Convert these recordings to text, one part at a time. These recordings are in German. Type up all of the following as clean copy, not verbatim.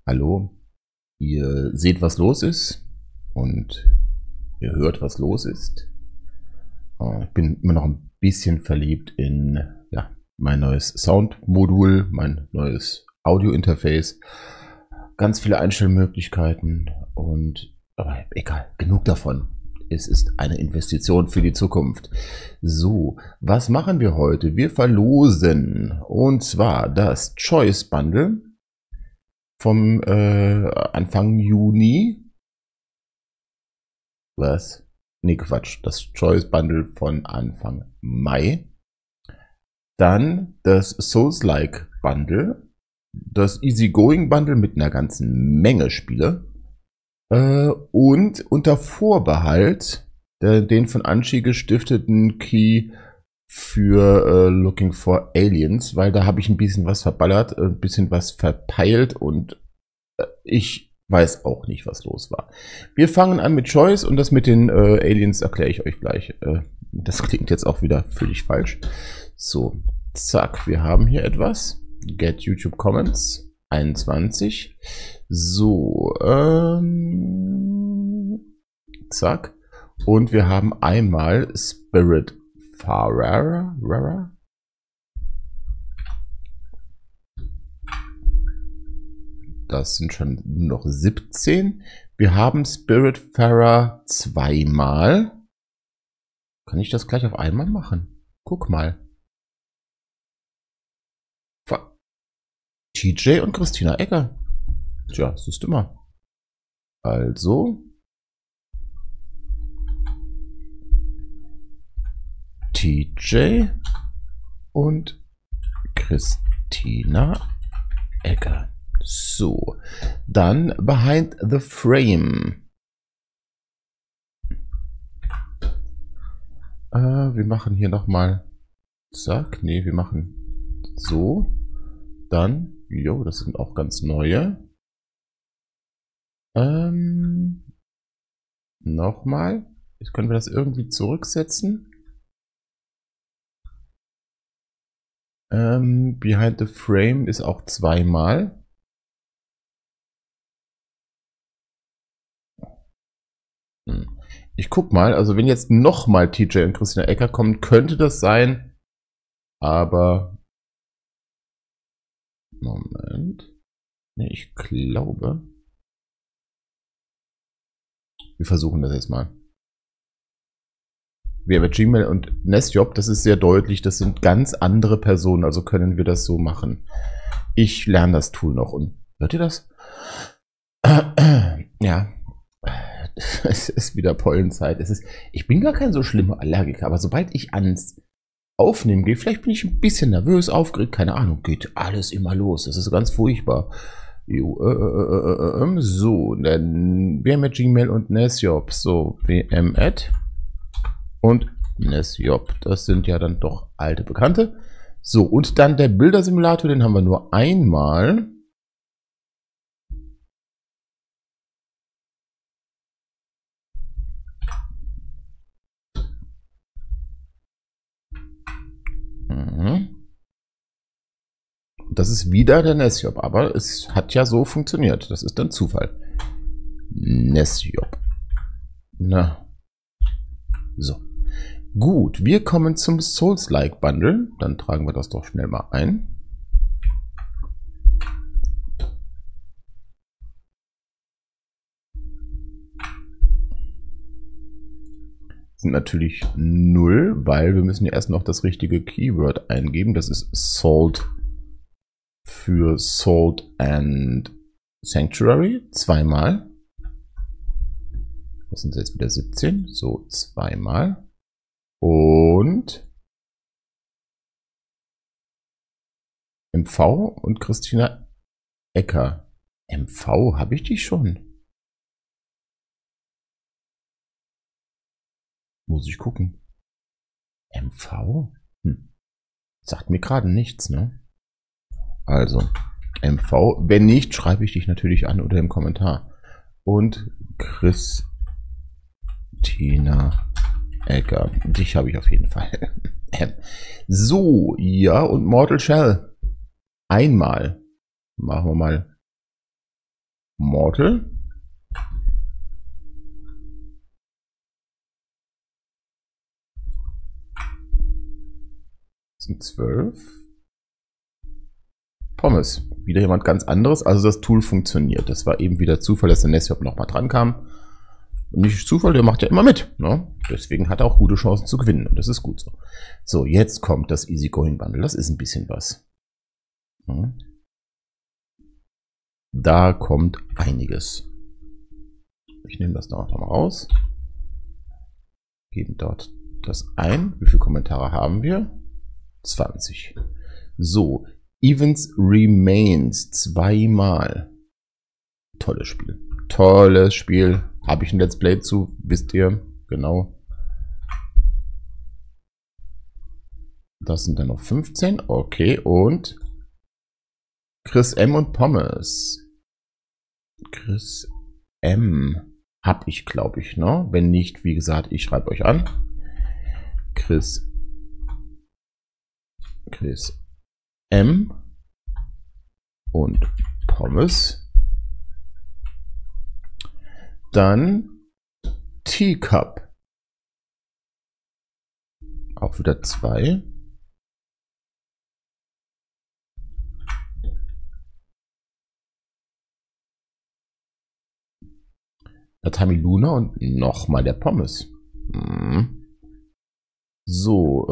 Hallo, ihr seht, was los ist und ihr hört, was los ist. Ich bin immer noch ein bisschen verliebt in mein neues Soundmodul, mein neues Audio-Interface. Ganz viele Einstellmöglichkeiten aber egal, genug davon. Es ist eine Investition für die Zukunft. So, was machen wir heute? Wir verlosen und zwar das Choice Bundle vom Anfang Juni. Was? Nee, Quatsch. Das Choice Bundle von Anfang Mai. Dann das Souls-like Bundle. Das Easygoing Bundle mit einer ganzen Menge Spiele. Und unter Vorbehalt den von Anchi gestifteten Key für Looking for Aliens, weil da habe ich ein bisschen was verballert, ein bisschen was verpeilt und ich weiß auch nicht, was los war. Wir fangen an mit Choice und das mit den Aliens erkläre ich euch gleich. Das klingt jetzt auch wieder völlig falsch. So, zack, wir haben hier etwas. Get YouTube Comments 21. So, zack. Und wir haben einmal Spiritfarer. Das sind schon noch 17. Wir haben Spiritfarer zweimal. Kann ich das gleich auf einmal machen? Guck mal. TJ und Christina Egger. Tja, das ist immer. Also. TJ und Christina Egger. So, dann Behind the Frame. Wir machen hier nochmal. Zack, nee, wir machen so. Dann, jo, das sind auch ganz neue. Nochmal. Jetzt können wir das irgendwie zurücksetzen. Behind the Frame ist auch zweimal. Ich guck mal, also wenn jetzt nochmal TJ und Christina Egger kommen, könnte das sein. Aber Moment. Nee, ich glaube. Wir versuchen das jetzt mal. Wir haben Gmail und Nesjob, das ist sehr deutlich, das sind ganz andere Personen, also können wir das so machen. Ich lerne das Tool noch und hört ihr das? Ja. Es ist wieder Pollenzeit. Ich bin gar kein so schlimmer Allergiker, aber sobald ich ans Aufnehmen gehe, vielleicht bin ich ein bisschen nervös, aufgeregt, keine Ahnung, geht alles immer los. Das ist ganz furchtbar. So, dann WM at Gmail und Nesjob. So, WM at und Nesjob. Das sind ja dann doch alte Bekannte. So, und dann der Bildersimulator, den haben wir nur einmal. Das ist wieder der Nesjob, aber es hat ja so funktioniert. Das ist dann Zufall. Nesjob. Na. So. Gut, wir kommen zum Souls-like Bundle. Dann tragen wir das doch schnell mal ein. Sind natürlich 0, weil wir müssen ja erst noch das richtige Keyword eingeben. Das ist Salt für Salt and Sanctuary. Zweimal. Das sind jetzt wieder 17. So, zweimal. Und MV und Christina Egger. MV, habe ich die schon? Muss ich gucken. MV? Sagt mir gerade nichts, ne? Also, MV. Wenn nicht, schreibe ich dich natürlich an oder im Kommentar. Und Christina Egger. Dich habe ich auf jeden Fall. So, ja, und Mortal Shell. Einmal. Machen wir mal Mortal. Das sind 12. Pommes. Wieder jemand ganz anderes. Also das Tool funktioniert. Das war eben wieder Zufall, dass der Nesjob nochmal dran kam. Und nicht Zufall, der macht ja immer mit. Ne? Deswegen hat er auch gute Chancen zu gewinnen. Und das ist gut so. So, jetzt kommt das Easygoing Bundle. Das ist ein bisschen was. Ja. Da kommt einiges. Ich nehme das da noch mal raus. Geben dort das ein. Wie viele Kommentare haben wir? 20. So, Events Remains. 2-mal. Tolles Spiel. Tolles Spiel. Habe ich ein Let's Play zu, wisst ihr, genau. Das sind dann noch 15, okay, und Chris M. und Pommes. Chris M. habe ich, glaube ich, ne? Wenn nicht, wie gesagt, ich schreibe euch an. Chris M. und Pommes. Dann Teacup. Auch wieder 2. Natami Luna und nochmal der Pommes. So,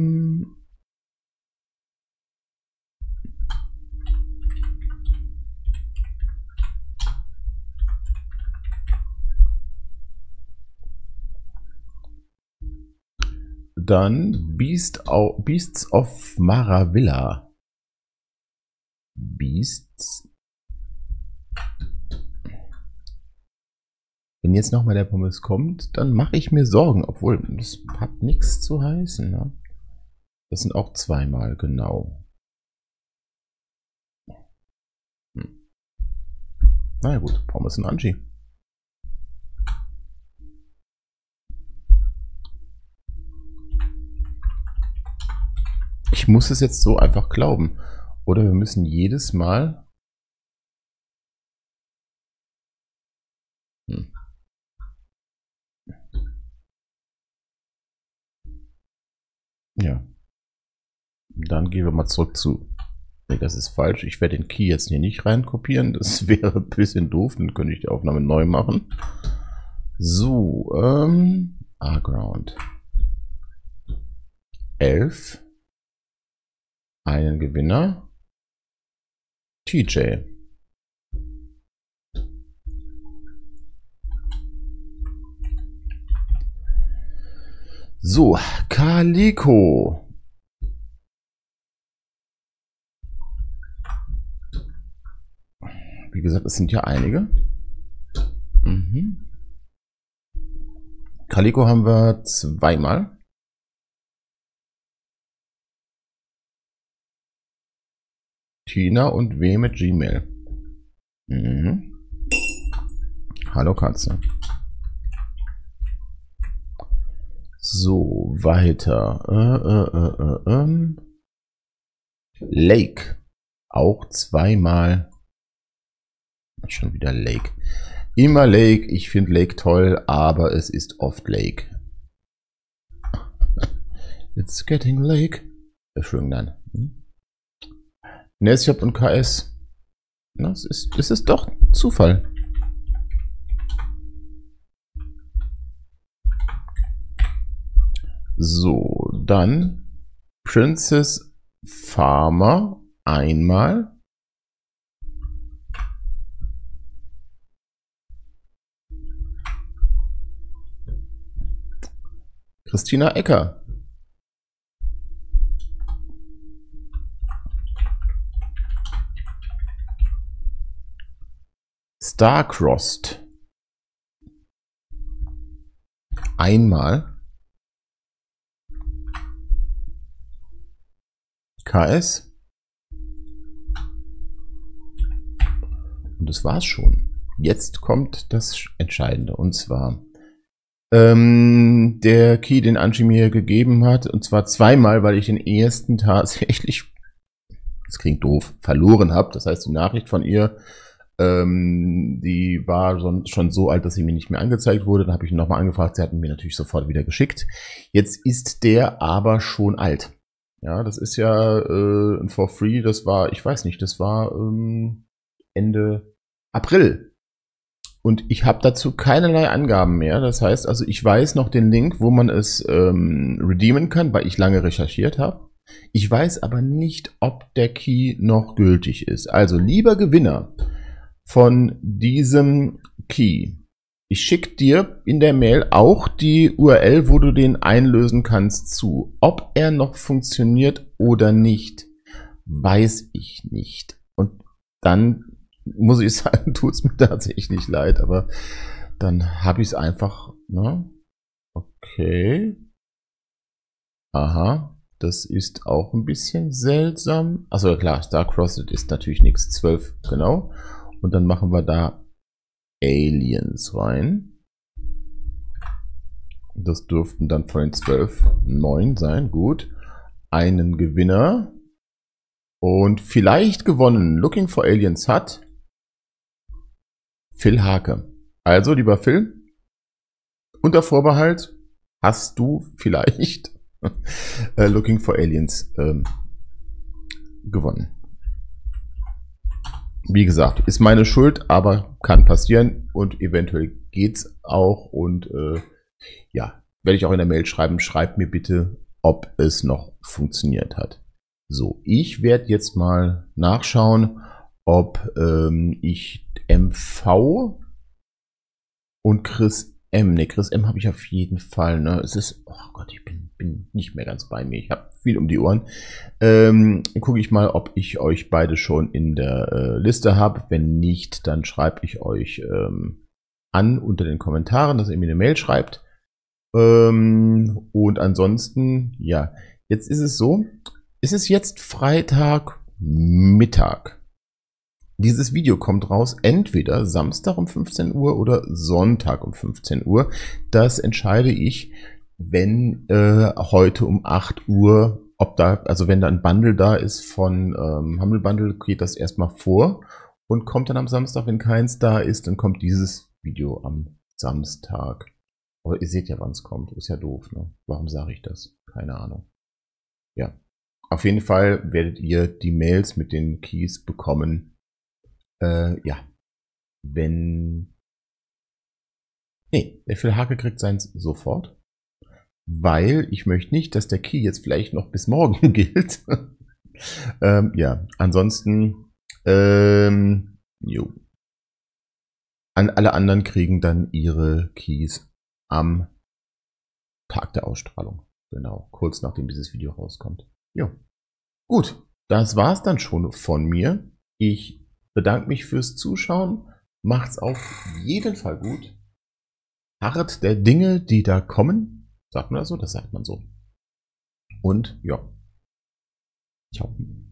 dann Beasts of Maravilla. Beasts. Wenn jetzt nochmal der Pommes kommt, dann mache ich mir Sorgen, obwohl das hat nichts zu heißen. Ne? Das sind auch 2-mal, genau. Na ja gut, Pommes und Angie. Ich muss es jetzt so einfach glauben. Oder wir müssen jedes Mal... Ja. Dann gehen wir mal zurück zu... Nee, das ist falsch. Ich werde den Key jetzt hier nicht rein kopieren. Das wäre ein bisschen doof. Dann könnte ich die Aufnahme neu machen. So, A-Ground. 11. Einen Gewinner. TJ. So, Calico. Wie gesagt, es sind ja einige. Calico haben wir 2-mal. Tina und W mit Gmail. Hallo Katze. So, weiter. Lake. Auch 2-mal. Schon wieder Lake. Immer Lake. Ich finde Lake toll, aber es ist oft Lake. It's getting Lake. Schön dann. Nesjob und KS. Das ist doch Zufall. So, dann Princess Farmer 1-mal. Christina Ecker. Starcrossed. 1-mal. KS. Und das war's schon. Jetzt kommt das Entscheidende. Und zwar der Key, den Angie mir gegeben hat. Und zwar 2-mal, weil ich den ersten tatsächlich, das klingt doof, verloren habe. Das heißt, die Nachricht von ihr Die war schon so alt, dass sie mir nicht mehr angezeigt wurde. Dann habe ich ihn nochmal angefragt. Sie hatten mir natürlich sofort wieder geschickt. Jetzt ist der aber schon alt. Ja, das ist ja ein For Free. Das war, ich weiß nicht, das war Ende April. Und ich habe dazu keinerlei Angaben mehr. Das heißt also, ich weiß noch den Link, wo man es redeemen kann, weil ich lange recherchiert habe. Ich weiß aber nicht, ob der Key noch gültig ist. Also, lieber Gewinner von diesem Key, ich schicke dir in der Mail auch die URL, wo du den einlösen kannst, zu. Ob er noch funktioniert oder nicht, weiß ich nicht. Und dann muss ich sagen, tut es mir tatsächlich leid, aber dann habe ich es einfach, ne? Okay. Aha, das ist auch ein bisschen seltsam. Also klar, Starcrossed ist natürlich nichts, 12, genau. Und dann machen wir da Aliens rein. Das dürften dann von den 12 9 sein, gut. Einen Gewinner. Und vielleicht gewonnen. Looking for Aliens hat Phil Hake. Also, lieber Phil, unter Vorbehalt hast du vielleicht Looking for Aliens gewonnen. Wie gesagt, ist meine Schuld, aber kann passieren und eventuell geht's auch. Und ja, werde ich auch in der Mail schreiben. Schreibt mir bitte, ob es noch funktioniert hat. So, ich werde jetzt mal nachschauen, ob ich MV und Chris M. Ne, Chris M habe ich auf jeden Fall. Ne? Es ist, oh Gott, ich bin nicht mehr ganz bei mir. Ich habe viel um die Ohren. Gucke ich mal, ob ich euch beide schon in der Liste habe. Wenn nicht, dann schreibe ich euch an unter den Kommentaren, dass ihr mir eine Mail schreibt. Und ansonsten, ja, jetzt ist es so, es ist jetzt Freitagmittag. Dieses Video kommt raus entweder Samstag um 15 Uhr oder Sonntag um 15 Uhr. Das entscheide ich, wenn heute um 8 Uhr, ob da, also wenn da ein Bundle da ist von Humble Bundle, geht das erstmal vor und kommt dann am Samstag. Wenn keins da ist, dann kommt dieses Video am Samstag. Aber ihr seht ja, wann es kommt. Ist ja doof, ne? Warum sage ich das? Keine Ahnung. Ja. Auf jeden Fall werdet ihr die Mails mit den Keys bekommen. Ja. Wenn. Nee, der Phil Hake kriegt seins sofort. Weil ich möchte nicht, dass der Key jetzt vielleicht noch bis morgen gilt. Ja, ansonsten. Jo. Alle anderen kriegen dann ihre Keys am Tag der Ausstrahlung. Genau, kurz nachdem dieses Video rauskommt. Jo. Gut, das war's dann schon von mir. Ich bedanke mich fürs Zuschauen. Macht's auf jeden Fall gut. Harrt der Dinge, die da kommen. Sagt man das so? Das sagt man so. Und ja. Ciao.